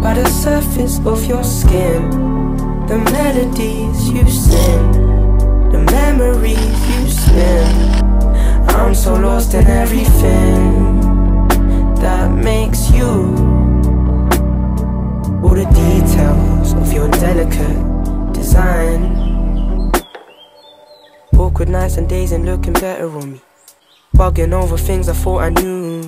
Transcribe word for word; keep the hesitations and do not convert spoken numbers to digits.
by the surface of your skin, the melodies you sing, the memories you spin. I'm so lost in everything that makes you. All the details of your delicate design. Awkward nights and days ain't looking better on me. Bugging over things I thought I knew.